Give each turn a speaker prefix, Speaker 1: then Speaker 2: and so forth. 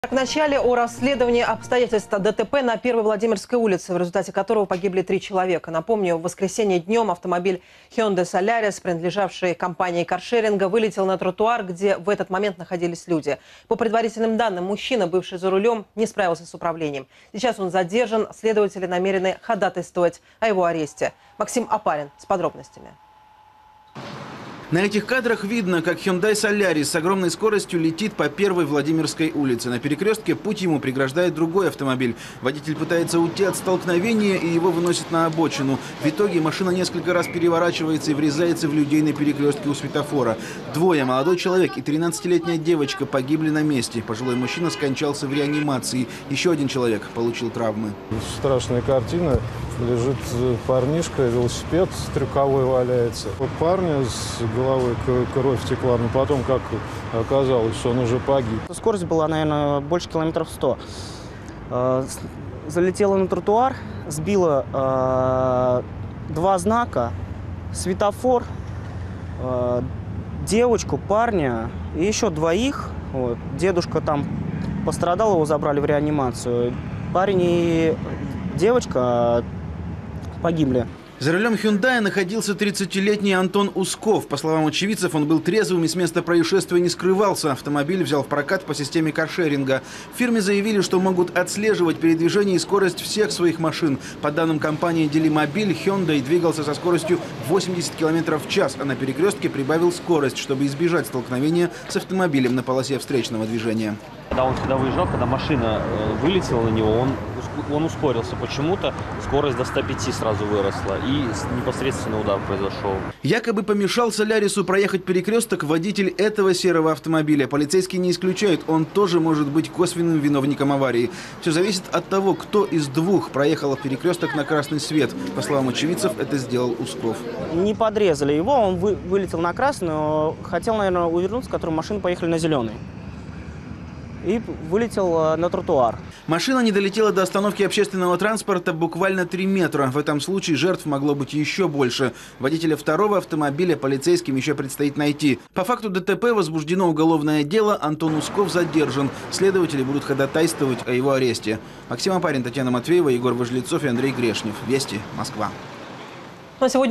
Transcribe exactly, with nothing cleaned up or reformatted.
Speaker 1: В начале о расследовании обстоятельств ДТП на Первой Владимирской улице, в результате которого погибли три человека. Напомню, в воскресенье днем автомобиль Hyundai Solaris, принадлежавший компании каршеринга, вылетел на тротуар, где в этот момент находились люди. По предварительным данным, мужчина, бывший за рулем, не справился с управлением. Сейчас он задержан, следователи намерены ходатайствовать о его аресте. Максим Апарин с подробностями.
Speaker 2: На этих кадрах видно, как Hyundai Solaris с огромной скоростью летит по Первой Владимирской улице. На перекрестке путь ему преграждает другой автомобиль. Водитель пытается уйти от столкновения, и его выносит на обочину. В итоге машина несколько раз переворачивается и врезается в людей на перекрестке у светофора. Двое, молодой человек и тринадцатилетняя девочка, погибли на месте. Пожилой мужчина скончался в реанимации. Еще один человек получил травмы.
Speaker 3: Страшная картина. Лежит парнишка, велосипед трюковой валяется. Вот парня с головы кровь текла, но потом, как оказалось, что он уже погиб.
Speaker 4: Скорость была, наверное, больше километров сто. Залетела на тротуар, сбила два знака, светофор, девочку, парня и еще двоих. Вот. Дедушка там пострадал, его забрали в реанимацию. Парень и девочка погибли.
Speaker 2: За рулем Hyundai находился тридцатилетний Антон Усков. По словам очевидцев, он был трезвым и с места происшествия не скрывался. Автомобиль взял в прокат по системе каршеринга. В фирме заявили, что могут отслеживать передвижение и скорость всех своих машин. По данным компании Делимобиль, Hyundai двигался со скоростью восемьдесят километров в час, а на перекрестке прибавил скорость, чтобы избежать столкновения с автомобилем на полосе встречного движения.
Speaker 5: Когда он сюда выезжал, когда машина вылетела на него, он, он ускорился почему-то, скорость до ста пяти сразу выросла, и непосредственно удар произошел.
Speaker 2: Якобы помешал Солярису проехать перекресток водитель этого серого автомобиля. Полицейские не исключают, он тоже может быть косвенным виновником аварии. Все зависит от того, кто из двух проехал в перекресток на красный свет. По словам очевидцев, это сделал Усков.
Speaker 4: Не подрезали его, он вы, вылетел на красный, но хотел, наверное, увернуться, с которой машины поехали на зеленый. И вылетел на тротуар.
Speaker 2: Машина не долетела до остановки общественного транспорта буквально три метра. В этом случае жертв могло быть еще больше. Водителя второго автомобиля полицейским еще предстоит найти. По факту ДТП возбуждено уголовное дело. Антон Усков задержан. Следователи будут ходатайствовать о его аресте. Максим Апарин, Татьяна Матвеева, Егор Выжлецов и Андрей Грешнев. Вести, Москва.
Speaker 1: На сегодня